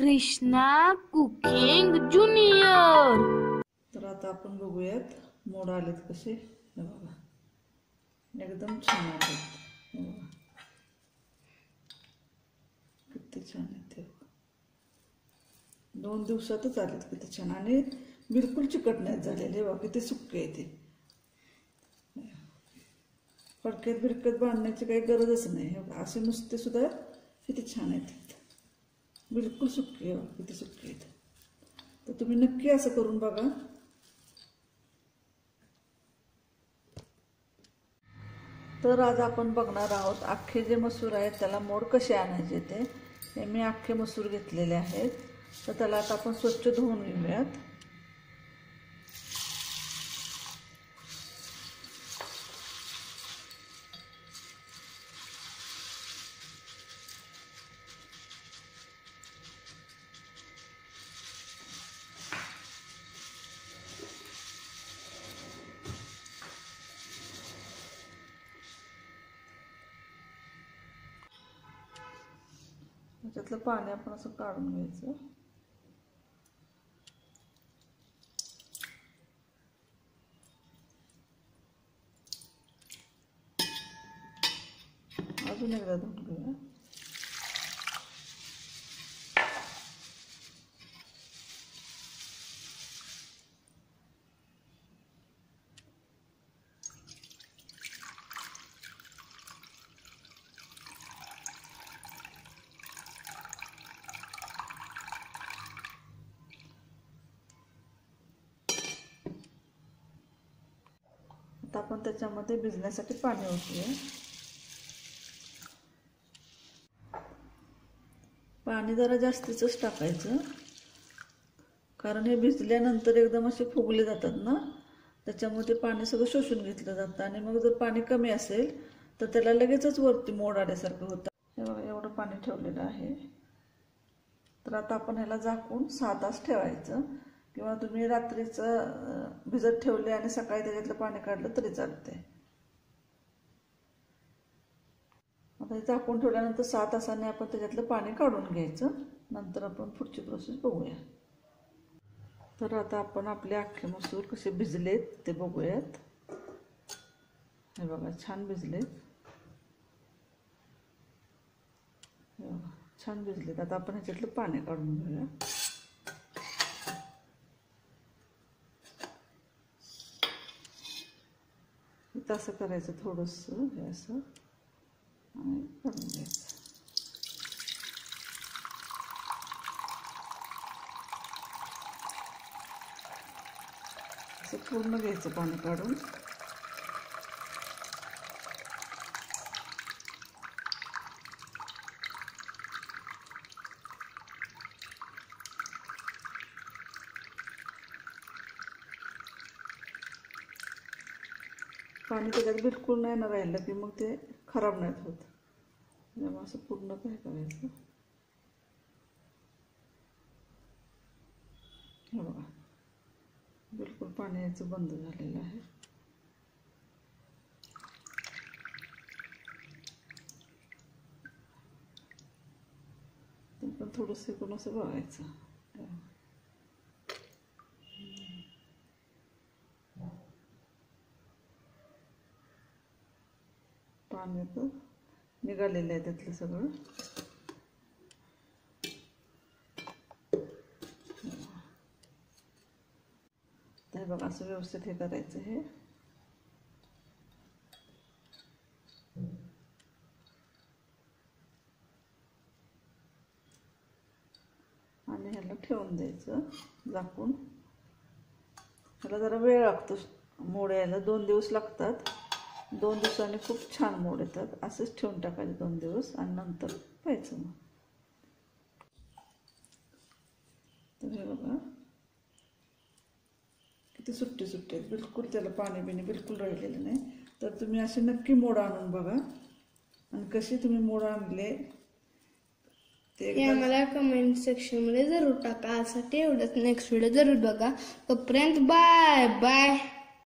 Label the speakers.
Speaker 1: Krishna cooking junior.
Speaker 2: तर आता आपण बघूयात मोड आलेत कसे। हे बघा एकदम छान आलेत। हे बघा किती छान आहेत ते। 2 दिवसातच आलेत किती छान आणि बिलकुल चिकट नाही झालेले। बघा किती सुक्के आहेत ते। फडक्यात बिडक्यात बांधण्याची काही गरजच नाही। असे नुसते सुद्धा किती छान आहेत, बिलकुल सुके। किती सुके आहेत। तर तुम्ही नक्की असं करून बघा। तर आज आपण बघणार आहोत अख्खे जे मसूर आहेत त्याला मोड कसे आणायचे ते। हे मी अख्खे मसूर घेतलेले आहेत। तर त्याला आता आपण स्वच्छ धुवून घेऊयात। त्याच्यातलं पाणी आपण असं काढून घ्यायचं। अजून एकदा धुवून घेऊया। आता आपण त्याच्यामध्ये भिजण्यासाठी पाणी ओतूया। पाणी जरा जास्तीच टाकायचं, कारण हे भिजल्यानंतर एकदम असे फुगले जातात ना, त्याच्यामुळे पाणी सगळं शोषून घेतलं जातं। आणि मग जर पाणी कमी असेल तर त्याला लगेचच वरती मोड आल्यासारखं होतं। हे बघा एवढं पाणी ठेवलेलं आहे। तर आता आपण ह्याला झाकून 6 तास ठेवायचं, किंवा तुम्ही रात्रीच भिजत ठेवले आणि सकाळी त्याच्यातलं पाणी काढलं तरी चालते। आता हे झाकून ठेवल्यानंतर 6 तासांनी आपण त्याच्यातलं पाणी काढून घ्यायचं। नंतर आपण पुढची प्रोसेस बघूया। तर आता आपण आपले अख्खे मसूर कसे भिजलेत ते बघूयात। हे बघा छान भिजलेत। हे बघा छान भिजलेत। आता आपण ह्याच्यातलं पाणी काढून घेऊया। तसं करायचं थोडंसं हे असं आणि काढून घ्यायचं। असं पूर्ण घ्यायचं पाणी काढून। पाणी त्याच्यात बिलकुल नाही ना राहिलं की मग ते खराब नाहीत होत। त्यामुळे असं पूर्ण काय करायचं। हे बघा बिलकुल पाणी यायचं बंद झालेलं आहे। पण थोडंसं करून असं बघायचं। पाणी तर निघालेलं आहे त्यातलं सगळं। तर बघा असं व्यवस्थित हे करायचं हे। आणि ह्याला ठेवून द्यायचं झाकून। ह्याला जरा वेळ लागतो मोड यायला, 2 दिवस लागतात। 2 दिवसांनी खूप छान मोड येतात। असंच ठेवून टाकायचे 2 दिवस आणि नंतर पाहायचं मग। तर हे बघा किती सुट्टे सुट्टे आहेत, बिलकुल त्याला पाणी बिणी बिलकुल राहिलेलं नाही। तर तुम्ही असे नक्की मोड आणून बघा आणि कसे तुम्ही मोड आणले ते
Speaker 1: आम्हाला कमेंट सेक्शन मध्ये जरूर टाका। आजसाठी एवढंच, नेक्स्ट व्हिडिओ जरूर बघा। तोपर्यंत बाय बाय।